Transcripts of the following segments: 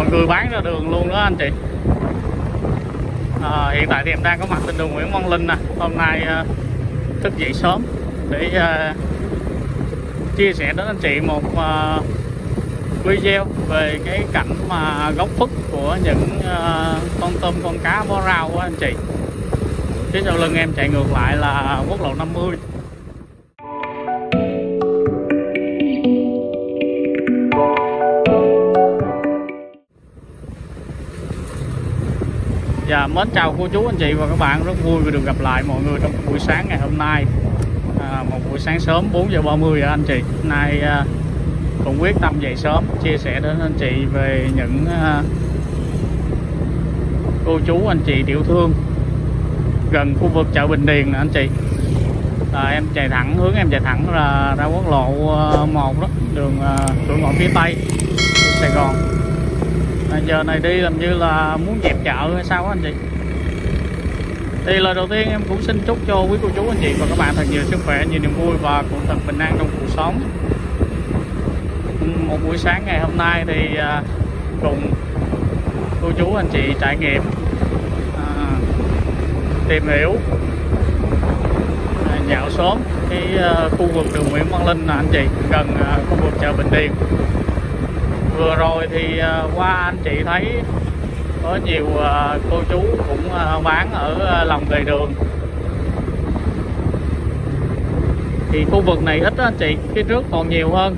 người bán ra đường luôn đó anh chị. Hiện tại thì em đang có mặt trên đường Nguyễn Văn Linh nè. Hôm nay thức dậy sớm để chia sẻ đến anh chị một video về cái cảnh mà góc khuất của những con tôm con cá bó rau của anh chị. Phía sau lưng em chạy ngược lại là quốc lộ 50. Dạ, mến chào cô chú anh chị và các bạn, rất vui vì được gặp lại mọi người trong buổi sáng ngày hôm nay. Một buổi sáng sớm 4:30 anh chị. Hôm nay cũng quyết tâm dậy sớm chia sẻ đến anh chị về những cô chú anh chị tiểu thương gần khu vực chợ Bình Điền nè anh chị. Em chạy thẳng, hướng em chạy thẳng ra quốc lộ 1 đó, đường cửa ngõ phía Tây Sài Gòn. Giờ này đi làm như là muốn dẹp chợ hay sao á anh chị. Thì lời đầu tiên em cũng xin chúc cho quý cô chú anh chị và các bạn thật nhiều sức khỏe, nhiều niềm vui và cũng thật bình an trong cuộc sống. Một buổi sáng ngày hôm nay thì cùng cô chú anh chị trải nghiệm tìm hiểu dạo sớm cái khu vực đường Nguyễn Văn Linh nè anh chị, gần khu vực chợ Bình Điền. Vừa rồi thì qua anh chị thấy có nhiều cô chú cũng bán ở lòng lề đường. Thì khu vực này ít đó anh chị, phía trước còn nhiều hơn.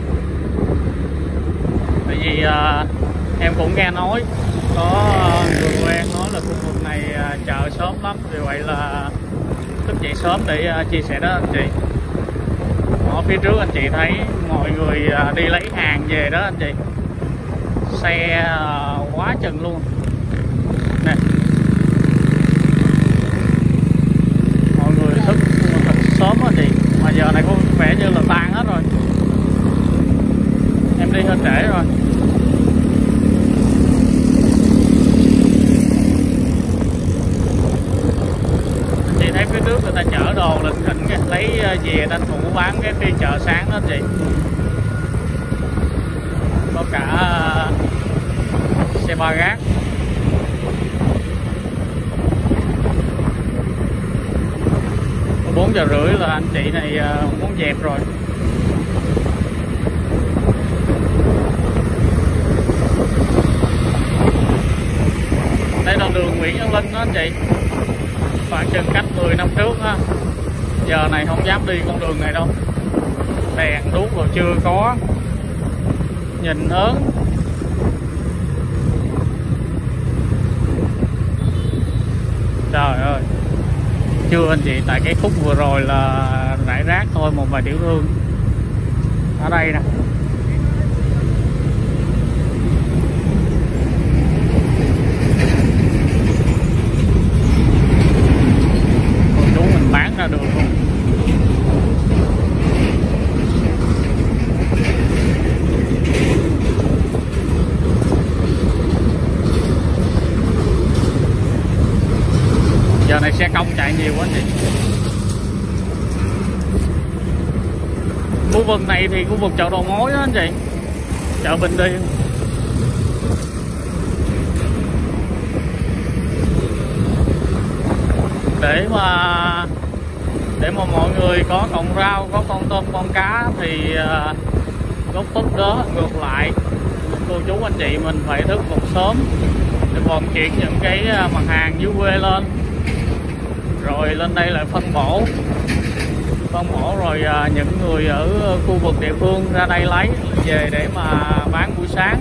Tại vì em cũng nghe nói có người quen nói là khu vực này chợ sớm lắm, vì vậy là thức dậy sớm để chia sẻ đó anh chị. Ở phía trước anh chị thấy mọi người đi lấy hàng về đó anh chị, xe quá chừng luôn nè. Mọi người thức thật sớm á chị, mà giờ này có vẻ như là tan hết rồi. Em đi hơi trễ rồi. Anh chị thấy phía trước người ta chở đồ lỉnh kỉnh kìa, lấy về tranh thủ bán cái phiên chợ sáng đó anh chị. Có cả xe ba gác. Có 4:30 là anh chị này muốn dẹp rồi. Đây là đường Nguyễn Văn Linh đó anh chị, khoảng chừng cách 10 năm trước ha. Giờ này không dám đi con đường này đâu, đèn đuốc rồi chưa có, nhìn ớn. Trời ơi, chưa anh chị, tại cái khúc vừa rồi là rải rác thôi, một vài tiểu thương ở đây nè. Cô chú mình bán ra đường luôn. Giờ này xe công chạy nhiều quá anh chị. Khu vực này thì khu vực chợ đầu mối đó anh chị, chợ Bình Điền. Để mà mọi người có con rau, có con tôm, con cá thì góc khuất đó ngược lại, cô chú anh chị mình phải thức một sớm để vận chuyển những cái mặt hàng dưới quê lên, rồi lên đây lại phân bổ rồi những người ở khu vực địa phương ra đây lấy về để mà bán buổi sáng.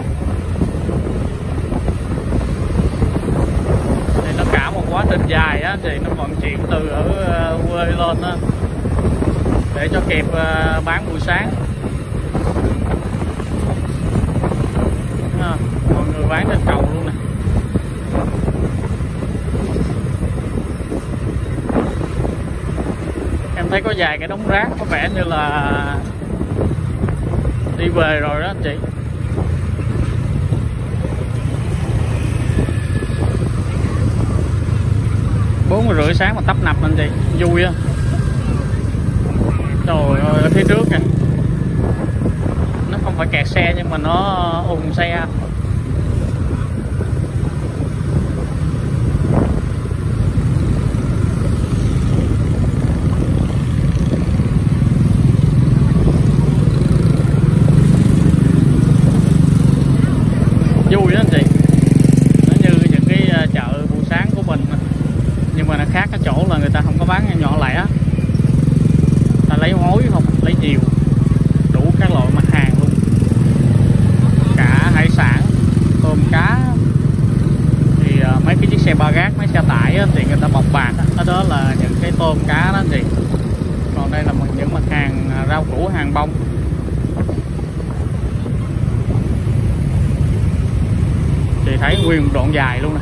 Thì nó cả một quá trình dài á thì nó vận chuyển từ ở quê lên á để cho kịp bán buổi sáng. Mọi người bán trên cầu luôn nè. Em thấy có vài cái đống rác có vẻ như là đi về rồi đó anh chị. Bốn rưỡi sáng mà tấp nập anh chị, vui á. Trời ơi, ở phía trước kìa, nó không phải kẹt xe nhưng mà nó ùn xe. khác cái chỗ là người ta không có bán nhỏ lẻ, ta lấy mối không, lấy nhiều, đủ các loại mặt hàng luôn, cả hải sản, tôm cá. Thì mấy cái chiếc xe ba gác, mấy xe tải á, thì người ta bọc bạc đó, đó là những cái tôm cá đó thì. Còn đây là những mặt hàng rau củ, hàng bông. Chị thấy nguyên một đoạn dài luôn nè.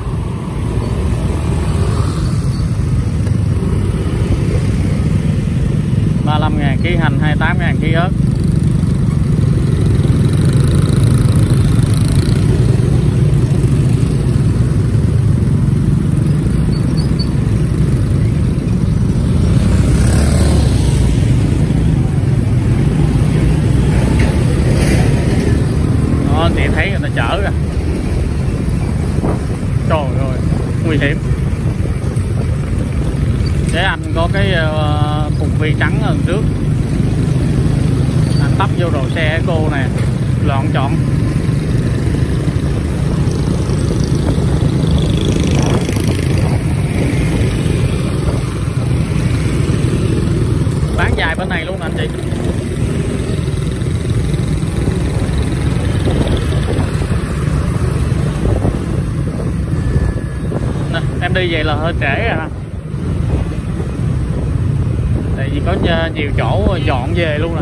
$35.000 ký hành, $28.000 ký ớt. Đó, chị thấy người ta chở kìa. Trời ơi, nguy hiểm. Để anh có cái thùng vi trắng ở trước, anh tấp vô đồ xe cô nè, loạn chọn. Bán dài bên này luôn nè anh chị. Nè, em đi vậy là hơi trễ rồi ha. Tại vì có nhiều chỗ dọn về luôn nè.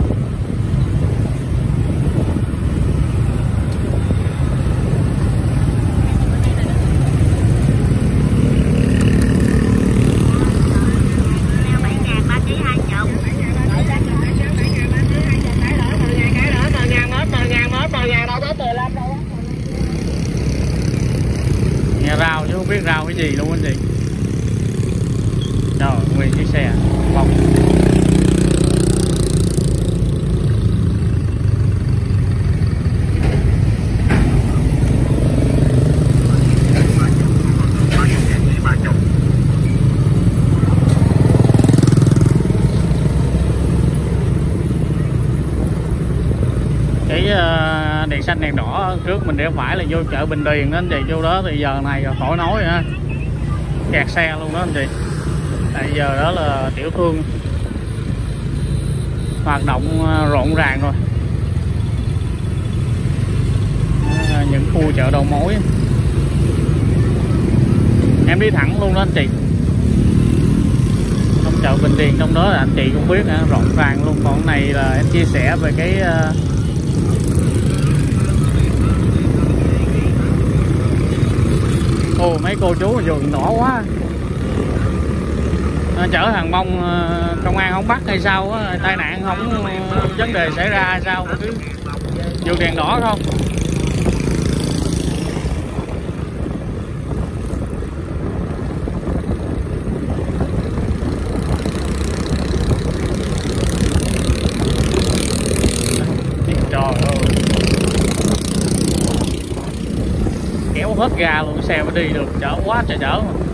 Nghe rau chứ không biết rau cái gì luôn anh chị. Trời, nguyên chiếc xe bông. Cái đèn xanh đèn đỏ trước mình rẽ phải là vô chợ Bình Điền đó anh chị. Vô đó thì giờ này khỏi nói ha, kẹt xe luôn đó anh chị. Tại giờ đó là tiểu thương hoạt động rộn ràng rồi. Những khu chợ đầu mối em đi thẳng luôn đó anh chị. Trong chợ Bình Điền trong đó là anh chị cũng biết rộn ràng luôn. Còn này là em chia sẻ về cái ồ, mấy cô chú mà dường nhỏ quá. Chở hàng bông công an không bắt hay sao á, tai nạn không vấn đề xảy ra hay sao mà cứ vượt đèn đỏ không. Trời ơi, kéo hết ga luôn, xe mới đi được, chở quá trời chở mà.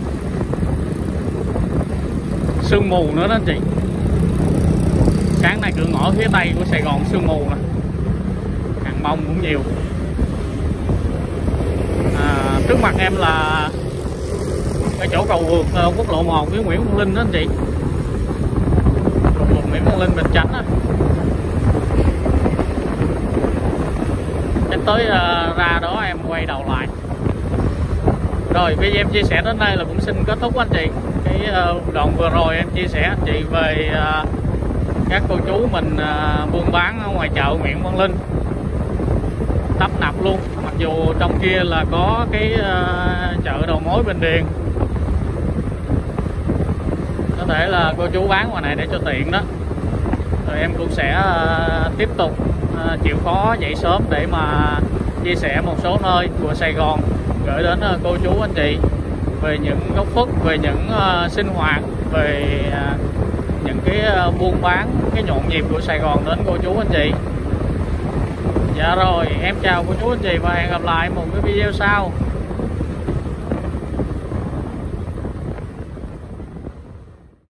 Sương mù nữa đó anh chị. Sáng nay cửa ngõ phía tây của Sài Gòn sương mù nè, hàng bông cũng nhiều. Trước mặt em là cái chỗ cầu vượt quốc lộ 1 với Nguyễn Văn Linh đó anh chị. Cầu vượt Nguyễn Văn Linh Bình Chánh á. Em tới ra đó em quay đầu lại. Rồi bây giờ em chia sẻ đến đây là cũng xin kết thúc anh chị. Cái đoạn vừa rồi em chia sẻ anh chị về các cô chú mình buôn bán ở ngoài chợ Nguyễn Văn Linh tấp nập luôn. Mặc dù trong kia là có cái chợ đầu mối Bình Điền, có thể là cô chú bán ngoài này để cho tiện đó. Rồi em cũng sẽ tiếp tục chịu khó dậy sớm để mà chia sẻ một số nơi của Sài Gòn gửi đến cô chú anh chị về những góc khuất, về những sinh hoạt, về những cái buôn bán, cái nhộn nhịp của Sài Gòn đến cô chú anh chị. Dạ rồi, em chào cô chú anh chị và hẹn gặp lại một cái video sau.